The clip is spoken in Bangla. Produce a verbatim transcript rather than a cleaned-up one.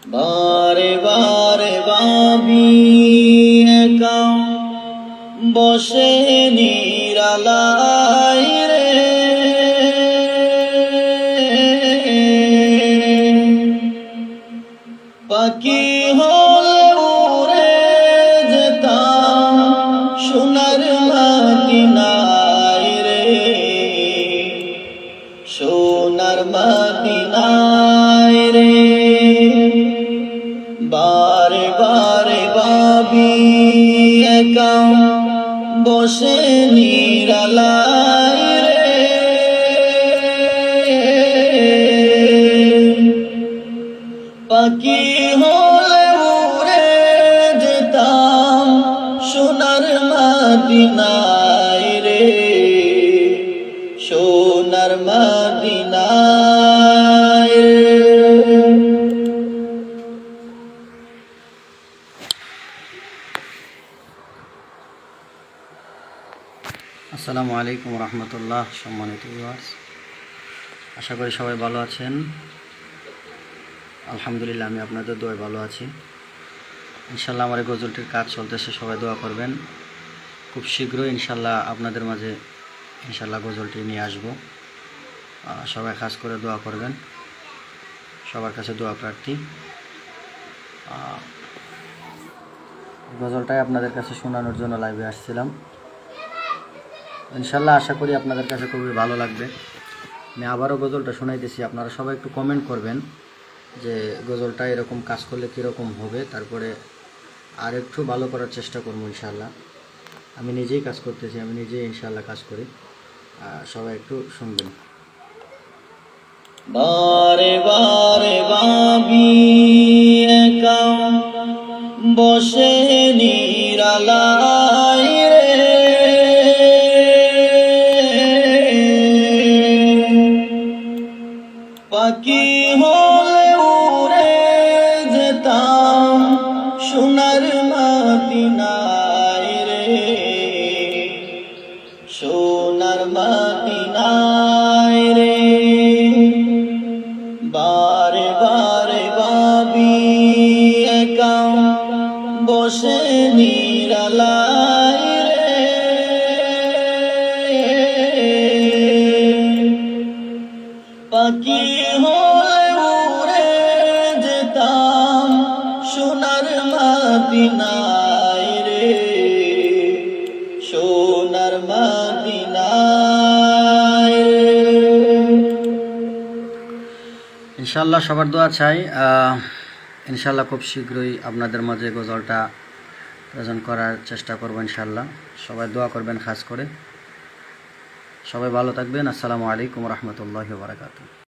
বারে বারে ভাবি একা বসে নিরালায় রে, পাখি হলে উড়ে যেতাম সোনার মদিনায় রে, সোনার মদিনায় রে। বারে বারে ভাবি একা বসে নিরালায় রে, পাখি হলে উড়ে যেতাম সোনার মদিনায় রে, সোনার মদিনায় রে। আসসালামু আলাইকুম রহমতুল্লাহ। সম্মানিত ভিউয়ার্স, আশা করি সবাই ভালো আছেন। আলহামদুলিল্লাহ, আমি আপনাদের দোয়ায় ভালো আছি। ইনশাল্লাহ আমার এই গজলটির কাজ চলতেছে, সবাই দোয়া করবেন। খুব শীঘ্রই ইনশাল্লাহ আপনাদের মাঝে ইনশাল্লাহ গজলটি নিয়ে আসব। সবাই খাস করে দোয়া করবেন, সবার কাছে দোয়া প্রার্থী। গজলটাই আপনাদের কাছে শোনানোর জন্য লাইভে আসছিলাম। ইনশাল্লাহ আশা করি আপনাদের কাছে খুবই ভালো লাগবে। আমি আবারও গজলটা শোনাইতেছি, আপনারা সবাই একটু কমেন্ট করবেন যে গজলটা এরকম কাজ করলে কীরকম হবে, তারপরে আর একটু ভালো করার চেষ্টা করবো ইনশাল্লাহ। আমি নিজেই কাজ করতেছি, আমি নিজেই ইনশাল্লাহ কাজ করি। সবাই একটু শুনবেন। বারে বারে ভাবি একা বসে নিরালায় রে, পাখি হলে উড়ে যেতাম সোনার মদিনায় রে, সোনার মদিনায় রে। বারে বারে ভাবি একা বসে নিরালায় রে, পাখি হলে উড়ে যেতাম সোনার মদিনায় রে, সোনার মদিনায় রে। ইনশাল্লাহ সবার দোয়া চাই। ইনশাল্লাহ খুব শীঘ্রই আপনাদের মাঝে গজলটা প্রেজেন্ট করার চেষ্টা করব ইনশাল্লাহ। সবাই দোয়া করবেন খাস করে। সবাই ভালো থাকবেন। আসসালামু আলাইকুম রহমতুল্লাহি ওয়া বারাকাতুহু।